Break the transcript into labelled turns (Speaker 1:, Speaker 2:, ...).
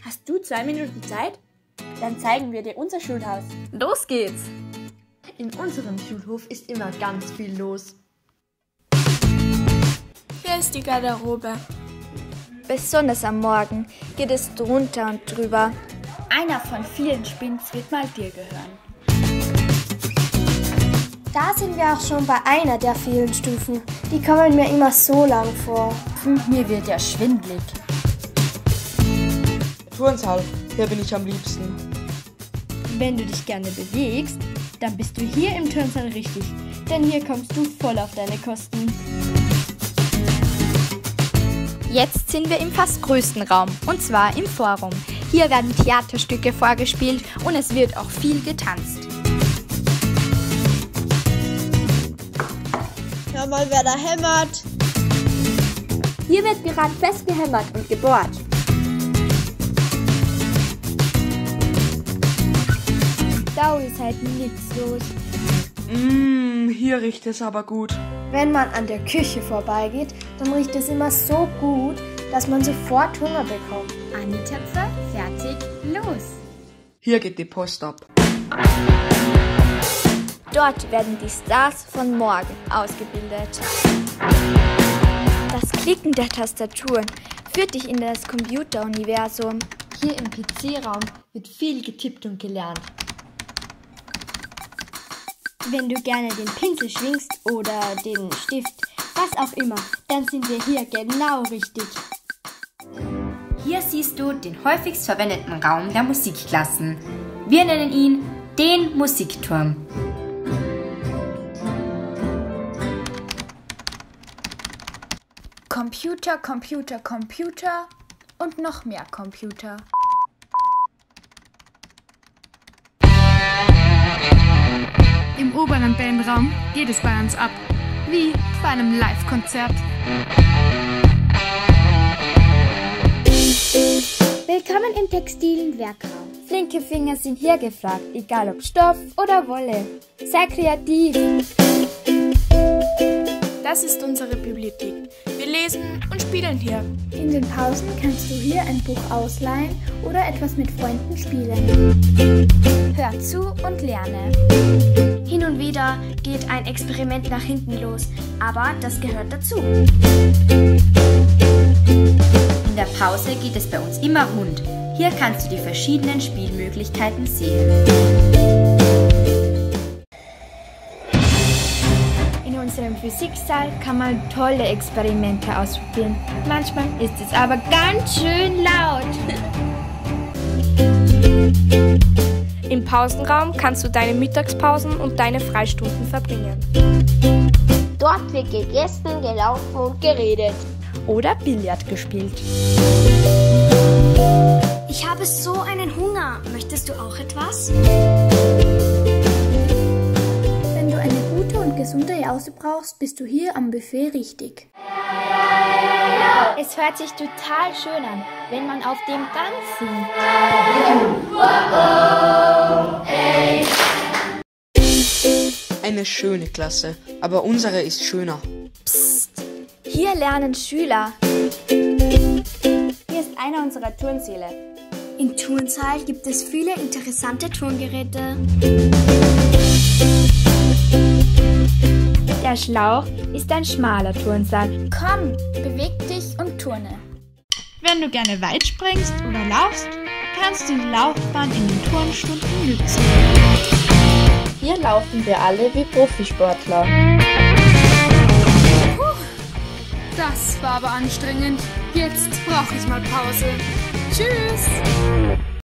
Speaker 1: Hast du 2 Minuten Zeit? Dann zeigen wir dir unser Schulhaus.
Speaker 2: Los geht's!
Speaker 3: In unserem Schulhof ist immer ganz viel los.
Speaker 1: Hier ist die Garderobe.
Speaker 2: Besonders am Morgen geht es drunter und drüber.
Speaker 1: Einer von vielen Spins wird mal dir gehören.
Speaker 4: Da sind wir auch schon bei einer der vielen Stufen. Die kommen mir immer so lang vor.
Speaker 2: Mir wird ja schwindlig.
Speaker 5: Turnsaal, hier bin ich am liebsten.
Speaker 3: Wenn du dich gerne bewegst, dann bist du hier im Turnsaal richtig, denn hier kommst du voll auf deine Kosten.
Speaker 2: Jetzt sind wir im fast größten Raum, und zwar im Forum. Hier werden Theaterstücke vorgespielt und es wird auch viel getanzt.
Speaker 4: Hör mal, wer da hämmert.
Speaker 1: Hier wird gerade fest gehämmert und gebohrt.
Speaker 2: Da ist halt nichts los.
Speaker 5: Hier riecht es aber gut.
Speaker 4: Wenn man an der Küche vorbeigeht, dann riecht es immer so gut, dass man sofort Hunger bekommt.
Speaker 2: An die Töpfe, fertig, los!
Speaker 5: Hier geht die Post ab.
Speaker 2: Dort werden die Stars von morgen ausgebildet. Das Klicken der Tastaturen führt dich in das Computeruniversum.
Speaker 3: Hier im PC-Raum wird viel getippt und gelernt. Wenn du gerne den Pinsel schwingst oder den Stift, was auch immer, dann sind wir hier genau richtig.
Speaker 6: Hier siehst du den häufigst verwendeten Raum der Musikklassen. Wir nennen ihn den Musikturm.
Speaker 2: Computer, Computer, Computer und noch mehr Computer.
Speaker 7: Im oberen Bandraum geht es bei uns ab, wie bei einem Live-Konzert.
Speaker 4: Willkommen im textilen Werkraum.
Speaker 2: Flinke Finger sind hier gefragt, egal ob Stoff oder Wolle. Sei kreativ.
Speaker 1: Das ist unsere Bibliothek. Wir lesen und spielen hier.
Speaker 4: In den Pausen kannst du hier ein Buch ausleihen oder etwas mit Freunden spielen.
Speaker 2: Hör zu und lerne.
Speaker 4: Hin und wieder geht ein Experiment nach hinten los, aber das gehört dazu.
Speaker 6: In der Pause geht es bei uns immer rund. Hier kannst du die verschiedenen Spielmöglichkeiten sehen.
Speaker 2: In unserem Physiksaal kann man tolle Experimente ausprobieren. Manchmal ist es aber ganz schön laut.
Speaker 1: Im Pausenraum kannst du deine Mittagspausen und deine Freistunden verbringen.
Speaker 4: Dort wird gegessen, gelaufen und geredet.
Speaker 1: Oder Billard gespielt.
Speaker 4: Ich habe so einen Hunger. Möchtest du auch etwas? Wenn du eine gute und gesunde Jause brauchst, bist du hier am Buffet richtig.
Speaker 2: Es hört sich total schön an, wenn man auf dem Band singt.
Speaker 5: Eine schöne Klasse, aber unsere ist schöner.
Speaker 2: Psst, hier lernen Schüler.
Speaker 1: Hier ist einer unserer Turnsäle.
Speaker 4: Im Turnsaal gibt es viele interessante Turngeräte.
Speaker 2: Der Schlauch ist ein schmaler Turnsaal.
Speaker 1: Komm, beweg dich und turne.
Speaker 7: Wenn du gerne weit springst oder laufst, kannst du die Laufbahn in den Turnstunden nützen.
Speaker 3: Hier laufen wir alle wie Profisportler.
Speaker 7: Das war aber anstrengend. Jetzt brauche ich mal Pause. Tschüss!